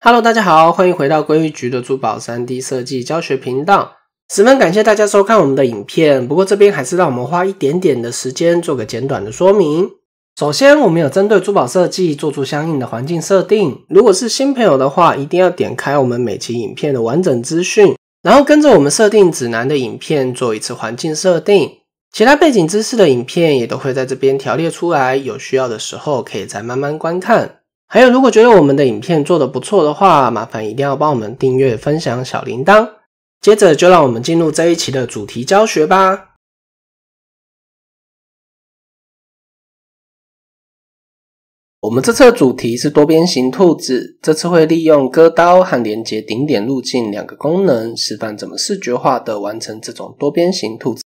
Hello， 大家好，欢迎回到归玉局的珠宝 3D 设计教学频道。十分感谢大家收看我们的影片，不过这边还是让我们花一点点的时间做个简短的说明。首先，我们有针对珠宝设计做出相应的环境设定。如果是新朋友的话，一定要点开我们每期影片的完整资讯，然后跟着我们设定指南的影片做一次环境设定。其他背景知识的影片也都会在这边条列出来，有需要的时候可以再慢慢观看。还有，如果觉得我们的影片做得不错的话，麻烦一定要帮我们订阅、分享小铃铛。接着就让我们进入这一期的主题教学吧。我们这次的主题是多边形兔子，这次会利用割刀和连接顶点路径两个功能，示范怎么视觉化的完成这种多边形兔子。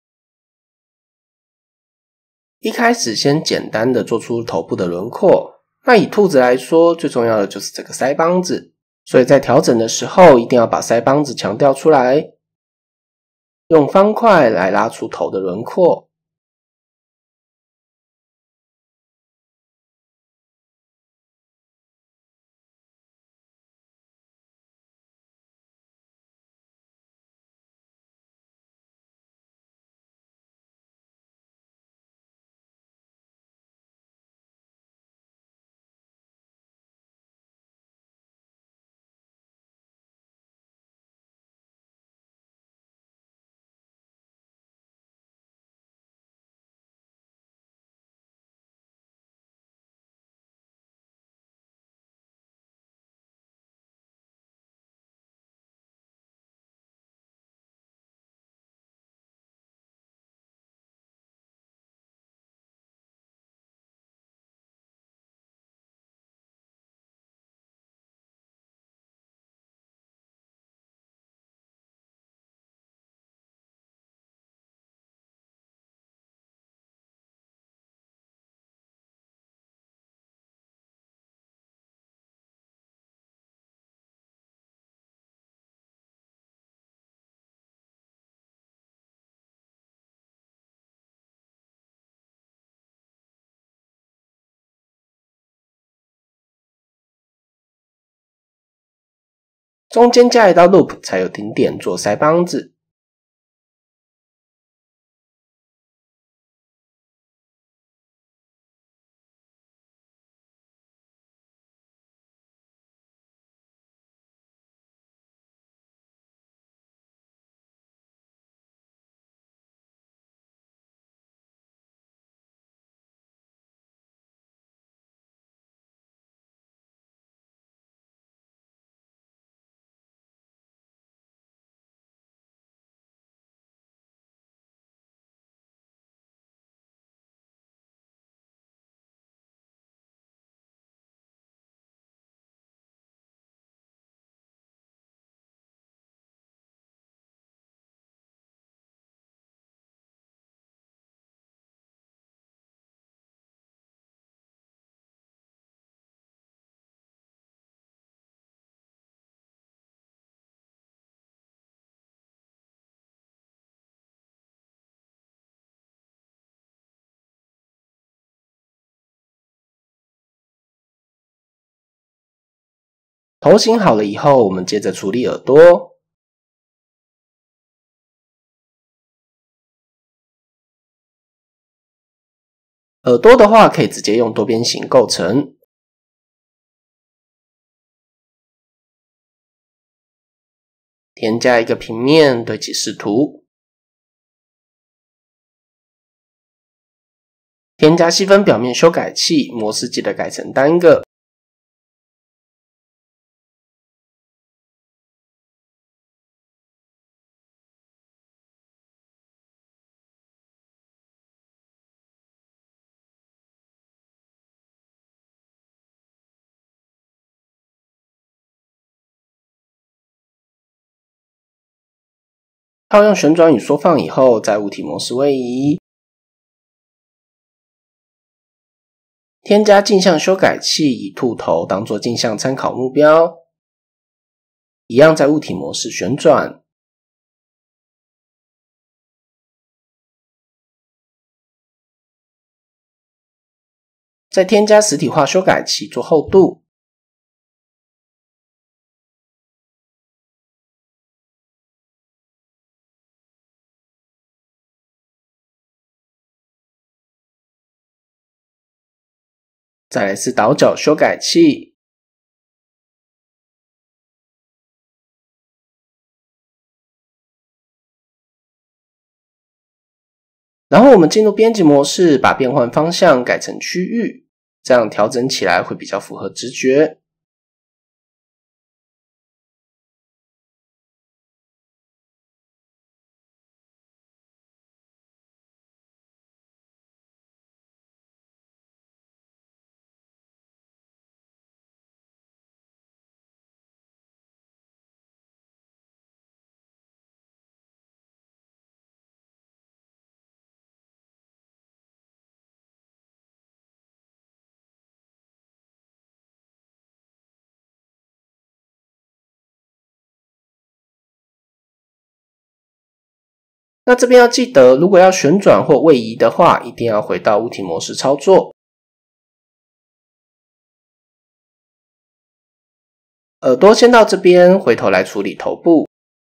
一开始先简单的做出头部的轮廓，那以兔子来说，最重要的就是这个腮帮子，所以在调整的时候一定要把腮帮子强调出来，用方块来拉出头的轮廓。中间加一道 loop 才有顶点做腮帮子。头型好了以后，我们接着处理耳朵。耳朵的话，可以直接用多边形构成。添加一个平面对起视图，添加细分表面修改器，模式记得改成单个。套用旋转与缩放以后，在物体模式位移，添加镜像修改器，以兔头当作镜像参考目标，一样在物体模式旋转，再添加实体化修改器做厚度。 再来是倒角修改器，然后我们进入编辑模式，把变换方向改成区域，这样调整起来会比较符合直觉。那这边要记得，如果要旋转或位移的话，一定要回到物体模式操作。耳朵先到这边，回头来处理头部。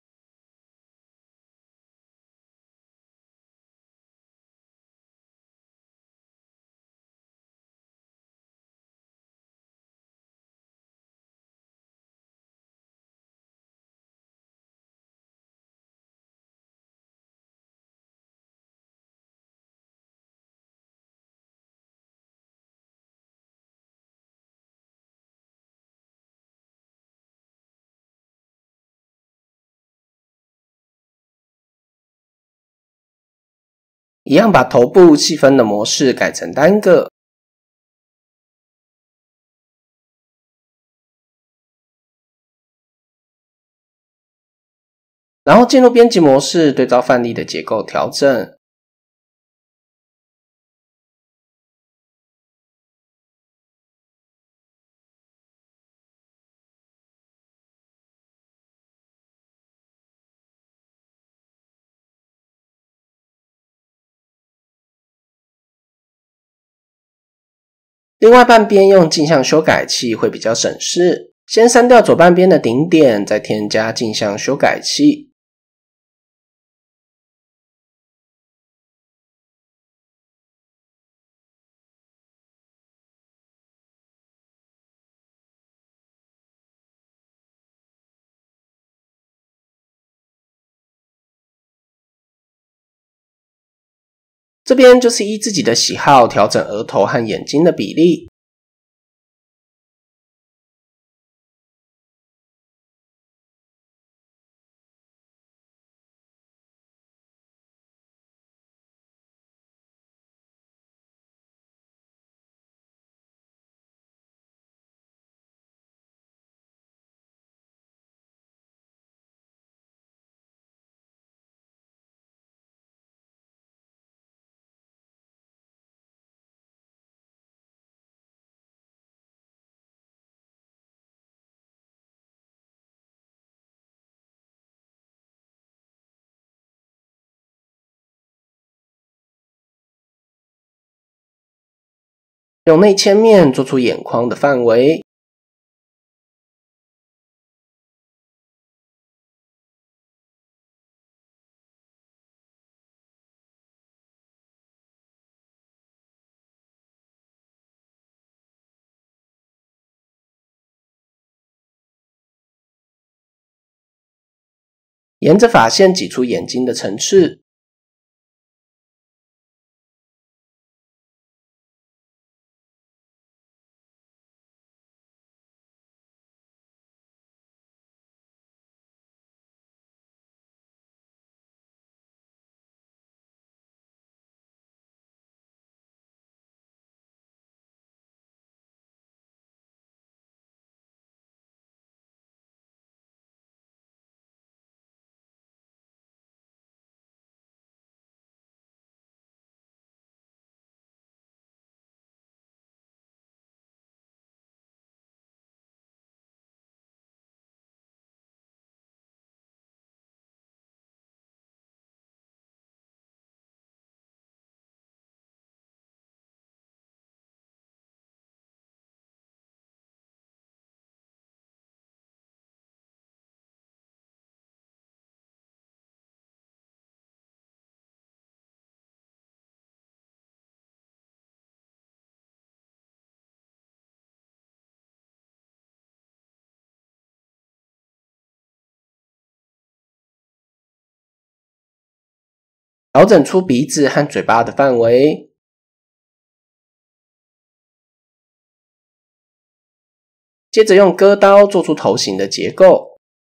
一样把头部细分的模式改成单个，然后进入编辑模式，对照范例的结构调整。另外半边用镜像修改器会比较省事，先删掉左半边的顶点，再添加镜像修改器。这边就是依自己的喜好调整额头和眼睛的比例。用内切面做出眼眶的范围。沿着发线挤出眼睛的层次。 调整出鼻子和嘴巴的范围。接着用割刀做出头型的结构。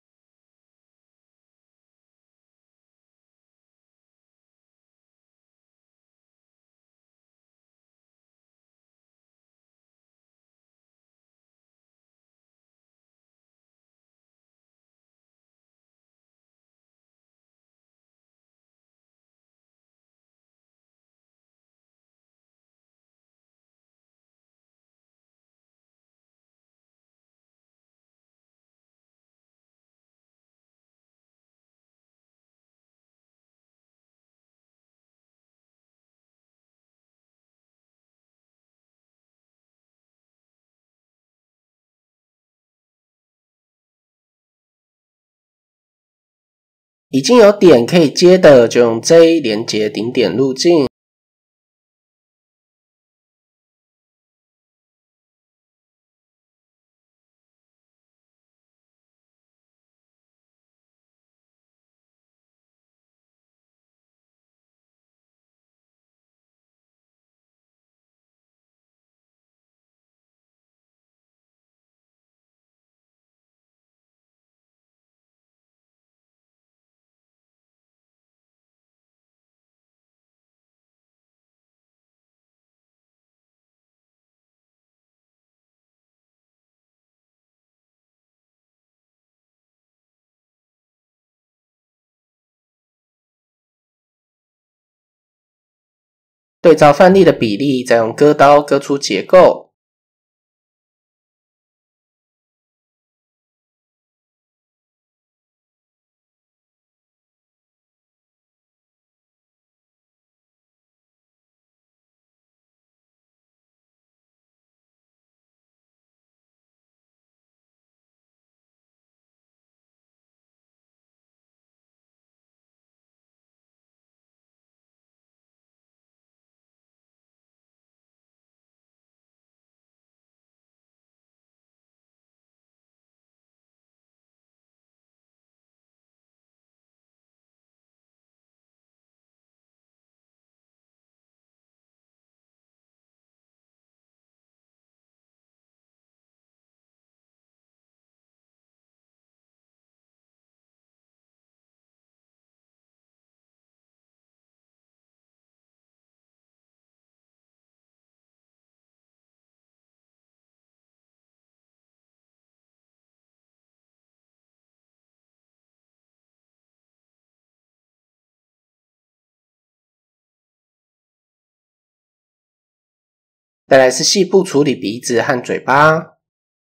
已经有点可以接的，就用 J 连接顶点路径。对照范例的比例，再用割刀割出结构。再来是细部处理鼻子和嘴巴。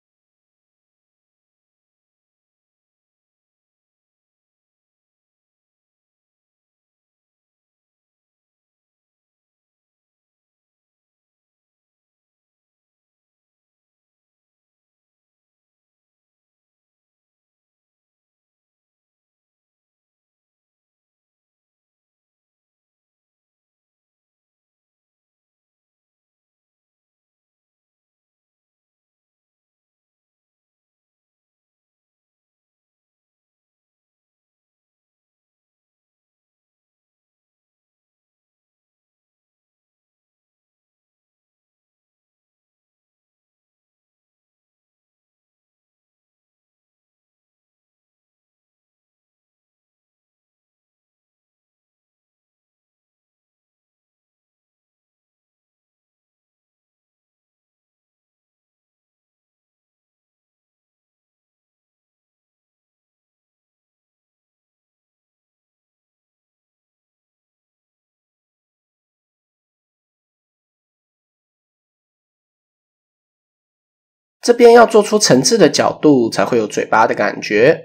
这边要做出层次的角度，才会有嘴巴的感觉。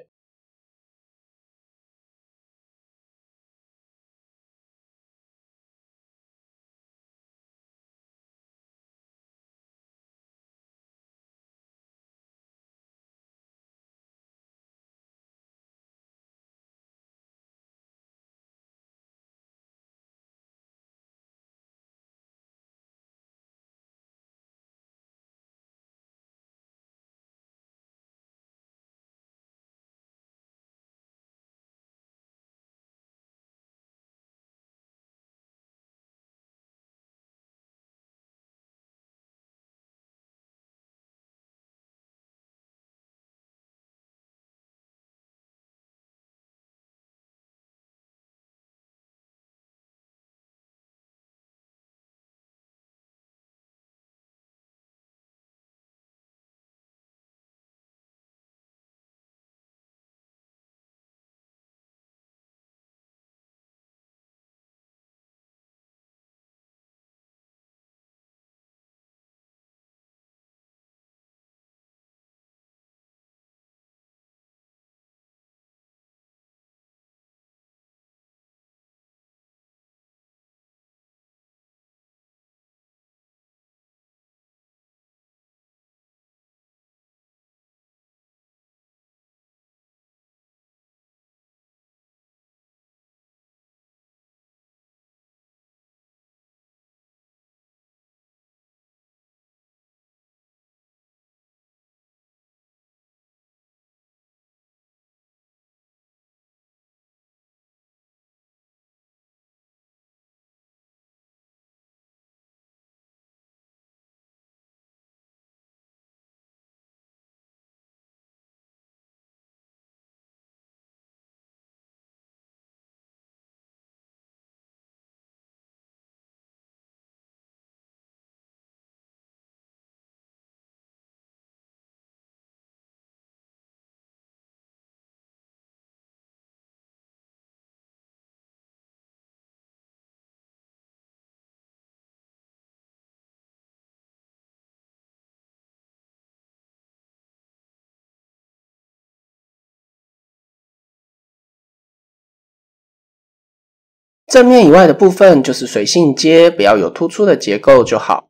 正面以外的部分就是随性接，不要有突出的结构就好。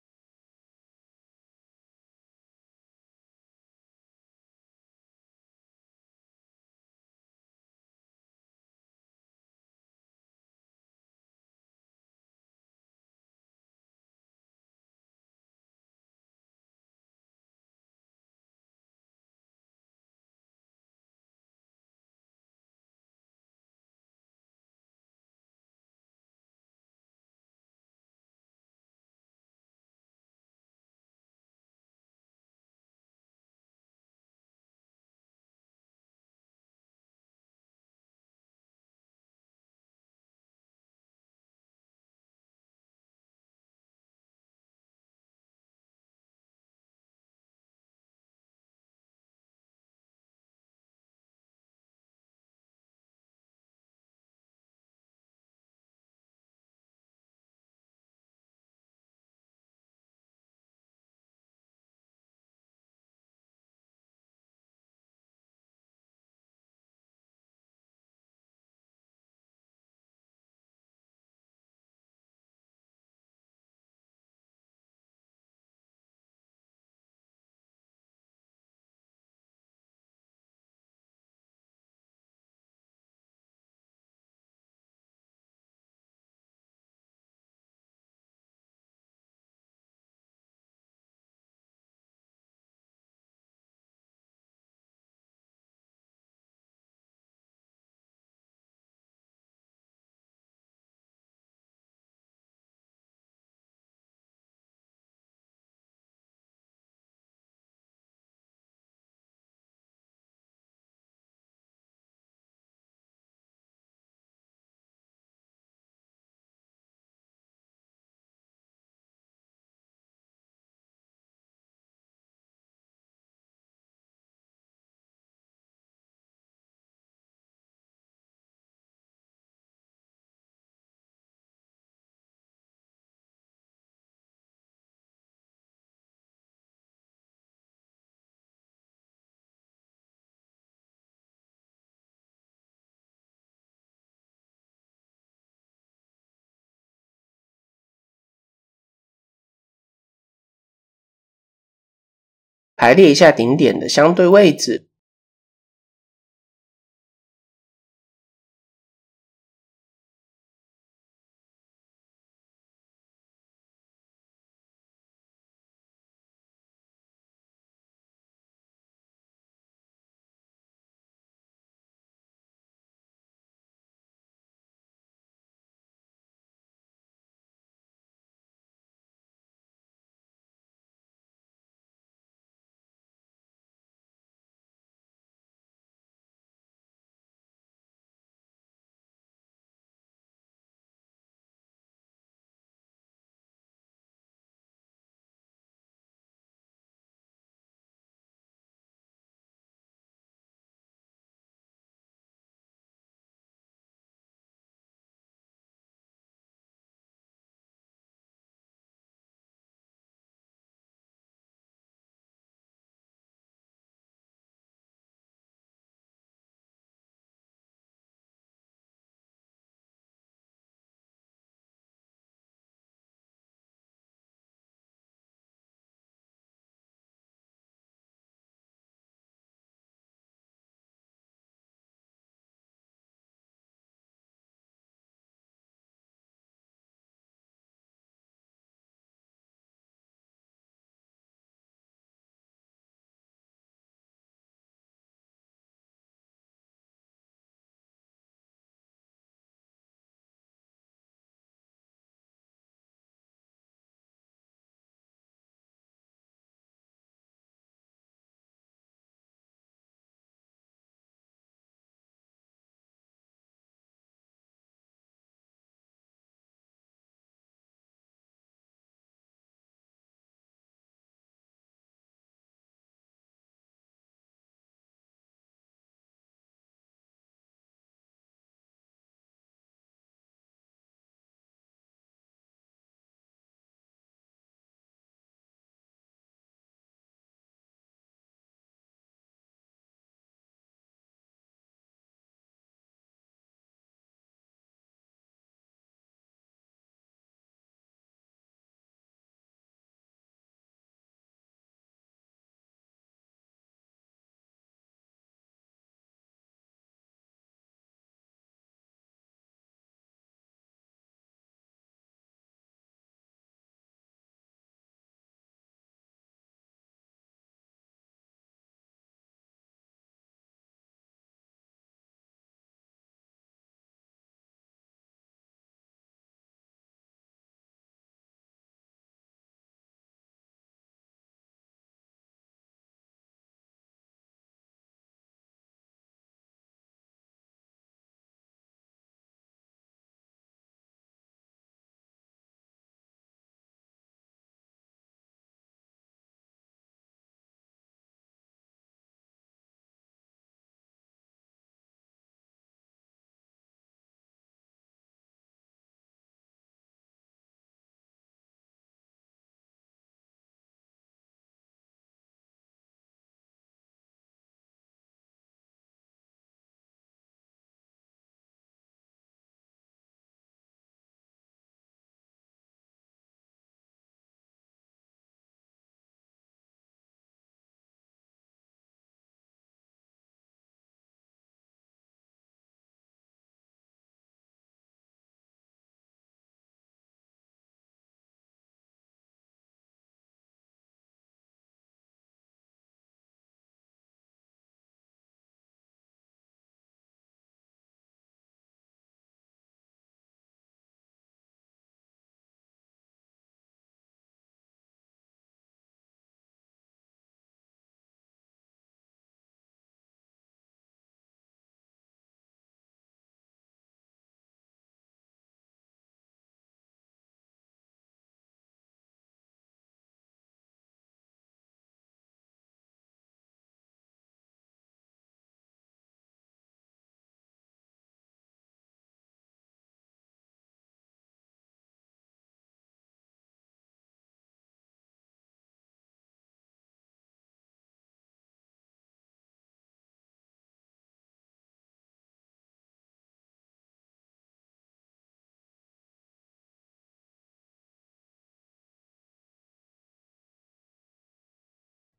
排列一下顶点的相对位置。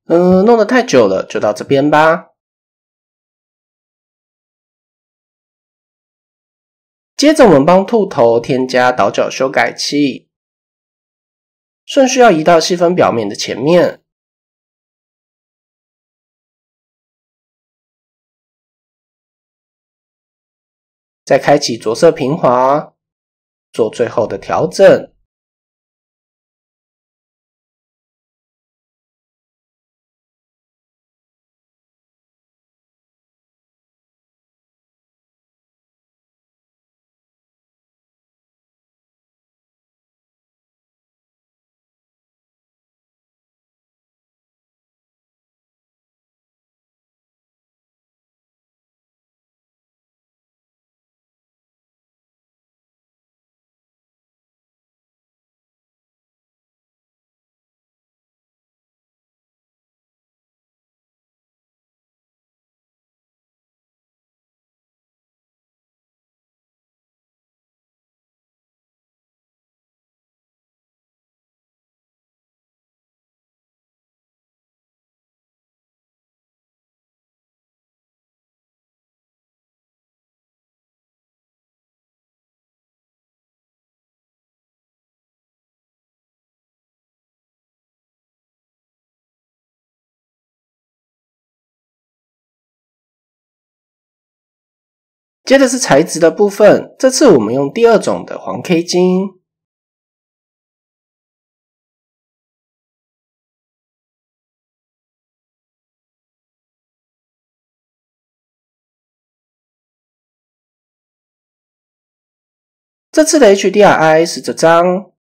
弄得太久了，就到这边吧。接着我们帮兔头添加倒角修改器，顺序要移到细分表面的前面。再开启着色平滑，做最后的调整。接着是材质的部分，这次我们用第二种的黄 K 金。这次的 HDRI 是这张，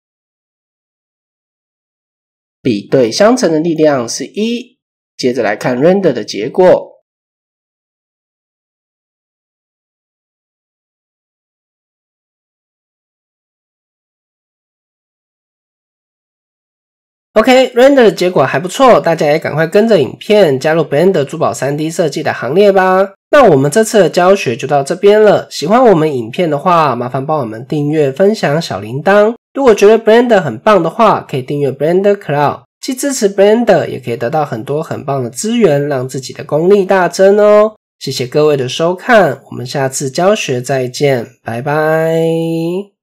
比对相乘的力量是1。接着来看 render 的结果。OK， render 的结果还不错，大家也赶快跟着影片加入 Blender 珠宝 3D 设计的行列吧。那我们这次的教学就到这边了，喜欢我们影片的话，麻烦帮我们订阅、分享小铃铛。如果觉得 Blender 很棒的话，可以订阅 Blender Cloud， 既支持 Blender， 也可以得到很多很棒的资源，让自己的功力大增哦。谢谢各位的收看，我们下次教学再见，拜拜。